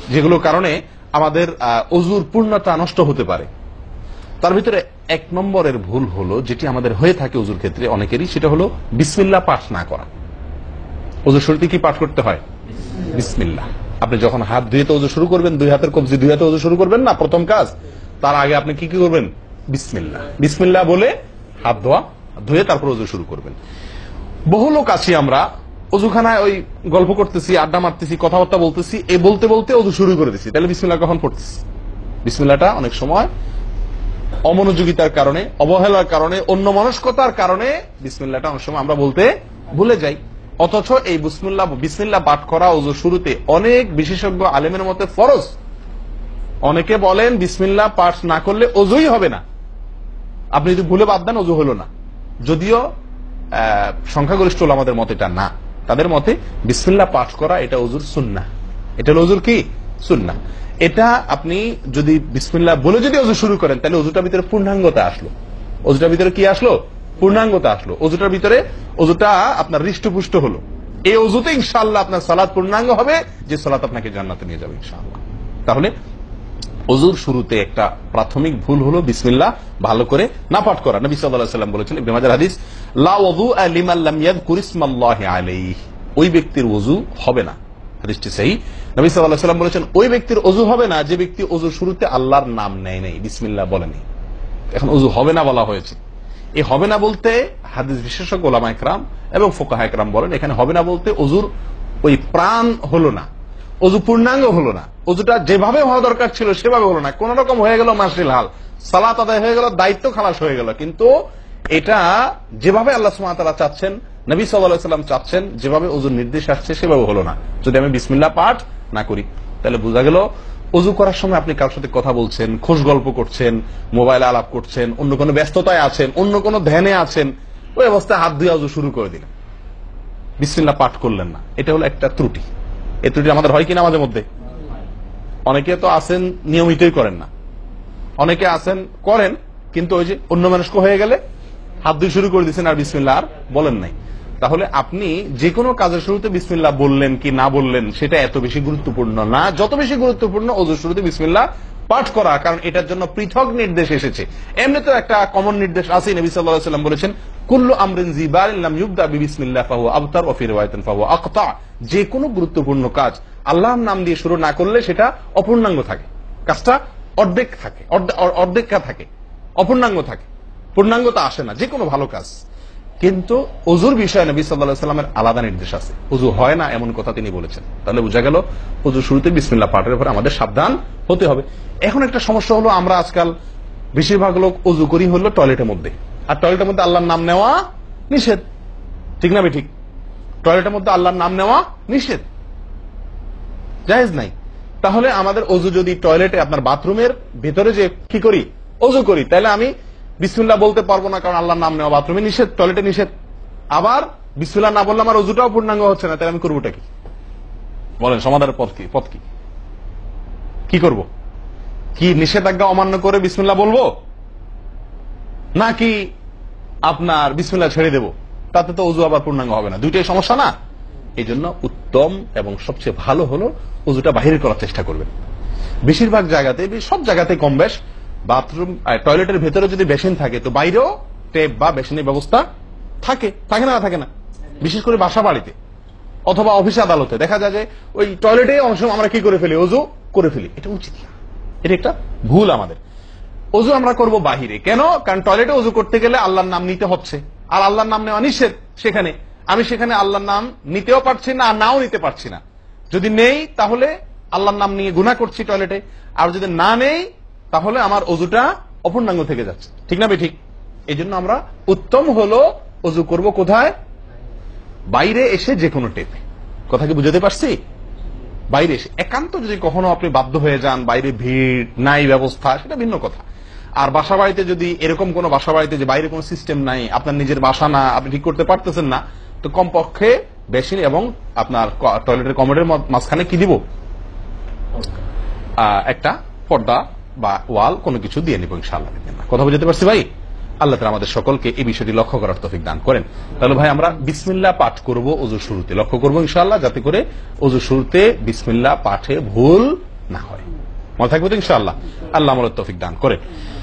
যেগুলোর কারণে আমাদের অজুর পূর্ণতা নষ্ট হতে পারে। তার ভিতরে 1 নম্বরের ভুল হলো, যেটি আমাদের হয়ে থাকে অজুর ক্ষেত্রে অনেকেরই, সেটা হলো বিসমিল্লাহ পাঠ না করা। অজুর শুরুতে কি পাঠ করতে হয়? বিসমিল্লাহ। আপনি যখন হাত ধুয়ে তো অজু শুরু করবেন, 2 হাতের কবজি 2 হাতে অজু শুরু করবেন না, প্রথম কাজ। তার আগে আপনি কি করবেন? বিসমিল্লাহ। বিসমিল্লাহ বলে হাত ধুয়ে তারপর অজু শুরু করবেন। বহু লোক আছি আমরা, অজুখানায় ওই গল্প করতেছি, আড্ডা মারতেছি, কথাবার্তা বলতেছি, এই বলতে বলতে অজু শুরু করে দিচ্ছি। তাহলে বিসমিল্লাহ কখন পড়তেছি? বিসমিল্লাহটা অনেক সময় অমনোযোগিতার কারণে, অবহেলার কারণে, অন্যমনস্কতার কারণে বিসমিল্লাহটা অনেক সময় আমরা বলতে ভুলে যাই। অথচ এই বিসমিল্লাহ পাঠ করা অজু শুরুতে অনেক বিশেষজ্ঞ আলেমের মতে ফরজ। অনেকে বলেন বিসমিল্লাহ পাঠ না করলে অজুই হবে না, আপনি যদি ভুলে বাদ দেন অজু হলো না। যদিও সংখ্যাগরিষ্ঠ ওলামাদের মতে এটা না, তাদের মতে বিসমিল্লাহ পাঠ করা এটা অজুর সুন্নাহ। এটা হলো অজুর কি? সুন্নাহ। এটা আপনি যদি বিসমিল্লাহ বলে যদি অজু শুরু করেন, তাহলে অজুটার ভিতরে পূর্ণাঙ্গতা আসলো। অজুটার ভিতরে কি আসলো? পূর্ণাঙ্গতা আসলো। অজুটার ভিতরে অজুটা আপনার হৃষ্টপুষ্ট হলো। এই অজুতে ইনশাআল্লাহ আপনার সালাত পূর্ণাঙ্গ হবে, যে সালাত আপনাকে জান্নাতে নিয়ে যাবে ইনশাআল্লাহ। তাহলে অজুর শুরুতে একটা প্রাথমিক ভুল হলো বিসমিল্লাহ ভালো করে না পাঠ করা। নবী সাল্লাল্লাহু আলাইহি ওয়াসাল্লাম বলেছেন, ইবনে মাজাহ হাদিস, লা ওযুআ লিমান লাম ইয়াযকুর ইসমাল্লাহি আলাইহি, ওই ব্যক্তির ওযু হবে না। হাদিসটি সহিহ। নবী সাল্লাল্লাহু আলাইহি ওয়াসাল্লাম বলেছেন, ওই ব্যক্তির ওযু হবে না যে ব্যক্তি ওযুর শুরুতে আল্লাহর নাম নেয় নাই, বিসমিল্লাহ বলেনি। এখন ওযু হবে না বলা হয়েছে। এই হবে না বলতে হাদিস বিশেষজ্ঞ উলামায়ে কেরাম এবং ফুকাহায়ে কেরাম বলেন, এখানে হবে না বলতে ওযুর ওই প্রাণ হলো না, অজু পূর্ণাঙ্গ হলো না, অজুটা যেভাবে হওয়া দরকার ছিল সেভাবে হলো না। কোন রকম হয়ে গেল মাসরিল হাল, সালাত আদায় হয়ে গেল, দায়িত্ব খালাস হয়ে গেল, কিন্তু এটা যেভাবে আল্লাহ সুবহানাহু ওয়া তাআলা চাচ্ছেন, নবী সাল্লাল্লাহু আলাইহি ওয়াসাল্লাম চাচ্ছেন, যেভাবে অজুর নির্দেশ আসছে সেভাবে হলো না। যদি আমি বিসমিল্লাহ পাঠ না করি, তাহলে বোঝা গেল অজু করার সময় আপনি কারোর সাথে কথা বলছেন, খোশ গল্প করছেন, মোবাইলে আলাপ করছেন, অন্য কোনো ব্যস্ততায় আছেন, অন্য কোনো ধ্যানে আছেন, ওই অবস্থায় হাত ধুয়ে অজু শুরু করে দিলেন, বিসমিল্লাহ পাঠ করলেন না। এটা হলো একটা ত্রুটি। এই ত্রুটি আমাদের হয় কিনা আমাদের মধ্যে? অনেকে তো আছেন নিয়মিতই করেন না, অনেকে আছেন করেন, কিন্তু ওই যে অন্য মানুষকে হয়ে গেলে হাত ধুয়ে শুরু করে দিচ্ছেন আর বিসমিল্লাহ আর বলেন নাই। তাহলে আপনি যে কোনো কাজের শুরুতে বিসমিল্লাহ বললেন কি না বললেন সেটা এত বেশি গুরুত্বপূর্ণ না, যত বেশি গুরুত্বপূর্ণ অজুর শুরুতে বিসমিল্লাহ পাঠ করা, কারণ এটার জন্য পৃথক নির্দেশ এসেছে। এমনি তো একটা কমন নির্দেশ আছে, নবী সাল্লাল্লাহু আলাইহি ওয়াসাল্লাম বলেছেন, কুল্লু আমরিন জিবারিন লাম ইউবদা বিসমিল্লাহ ফাহুয়া আবতার ওয়া ফি রিওয়ায়াতিন ফাহুয়া আকতা। যে কোনো গুরুত্বপূর্ণ কাজ আল্লাহর নাম দিয়ে শুরু না করলে সেটা অপূর্ণাঙ্গ থাকে, কাজটা অর্ধেক থাকে, অর্ধেকা থাকে, অপূর্ণাঙ্গ থাকে, পূর্ণাঙ্গতা আসে না যে কোনো ভালো কাজ। কিন্তু অজুর বিষয়ে নবী সাল্লাল্লাহু আলাইহি ওয়াসাল্লামের আলাদা নির্দেশ আছে, অজু হয় না এমন কথা তিনি বলেছেন। তাহলে বোঝা গেল অজু শুরুতে বিসমিল্লাহ পাঠের উপরে আমাদের সাবধান হতে হবে। এখন একটা সমস্যা হলো, আমরা আজকাল বেশিরভাগ লোক অজু করি হলো টয়লেটের মধ্যে, আর টয়লেটের মধ্যে আল্লাহর নাম নেওয়া নিষেধ, ঠিক না? ঠিক, টয়লেটের মধ্যে আল্লাহর নাম নেওয়া নিষেধ, জায়েজ নাই। তাহলে আমাদের অজু যদি টয়লেটে আপনার বাথরুমের ভেতরে যে কি করি অজু করি, তাহলে আমি বিসমিল্লাহ বলতে পারবো না, কারণ আল্লাহর নাম নেওয়া বাথরুমে নিষেধ, টয়লেটে নিষেধ। আবার বিসমিল্লাহ না বললে আমার অজুটাও পূর্ণাঙ্গ হচ্ছে না, তাহলে আমি করবোটা কি? বলেন, সমাধানের পথ কি? কি করব? কি নিষেধাজ্ঞা অমান্য করে বিসমিল্লাহ বলবো, নাকি আপনার বিসমিল্লাহ ছেড়ে দেব? তাতে তো অজু আবার পূর্ণাঙ্গ হবে না, দুইটাই সমস্যা না? এই জন্য উত্তম এবং সবচেয়ে ভালো হলো অজুটা বাহিরে করার চেষ্টা করবেন। বেশিরভাগ জায়গাতে, সব জায়গাতে কম বেশ, বাথরুম টয়লেটের ভেতরে যদি বেসিন থাকে, তো বাইরেও টেপ বা বেসিনের ব্যবস্থা থাকে, থাকে না? থাকে না? বিশেষ করে বাসা বাড়িতে অথবা অফিস আদালতে দেখা যায় যে ওই টয়লেটে অনেক সময় আমরা কি করে ফেলি, অজু করে ফেলি। এটা উচিত না, এটা একটা ভুল আমাদের। অজু আমরা করব বাহিরে। কেন? কারণ টয়লেটে অজু করতে গেলে আল্লাহর নাম নিতে হচ্ছে, আর আল্লাহর নাম নেওয়া নিষেধ সেখানে। আমি সেখানে আল্লাহর নাম নিতেও পারছি না আর নাও নিতে পারছি না। যদি নেই তাহলে আল্লাহর নাম নিয়ে গুনাহ করছি টয়লেটে, আর যদি না নেই তাহলে আমার অজুটা অপূর্ণাঙ্গ থেকে যাচ্ছে, ঠিক না? ঠিক। এই জন্য আমরা উত্তম হলো অজু করব কোথায়? বাইরে এসে যে কোনো টেপে। কথা কি বুঝাতে পারছি? বাইরে এসে। একান্ত যদি কখনো আপনি বাধ্য হয়ে যান, বাইরে ভিড় নাই, ব্যবস্থা, সেটা ভিন্ন কথা। আর বাসা বাড়িতে যদি এরকম কোন বাসা বাড়িতে যে বাইরে কোনো সিস্টেম নাই, আপনার নিজের বাসা না, আপনি ঠিক করতে পারতেছেন না, তো কমপক্ষে বেসিন এবং আপনার টয়লেটের কমোডের মাঝখানে কি দিব? একটা পর্দা বা ওয়াল কোনো কিছু দিয়ে নিব ইনশাআল্লাহ। কথা বুঝতে পারছি ভাই? আল্লাহ তাআলা আমাদের সকলকে এই বিষয়টি লক্ষ্য করার তৌফিক দান করেন। তাহলে ভাই আমরা বিসমিল্লাহ পাঠ করব অজু শুরুতে, লক্ষ্য করব ইনশাআল্লাহ যাতে করে অজু শুরুতে বিসমিল্লাহ পাঠে ভুল না হয়। মনে থাকবে তো ইনশাআল্লাহ। আল্লাহ আমাদের তৌফিক দান করে।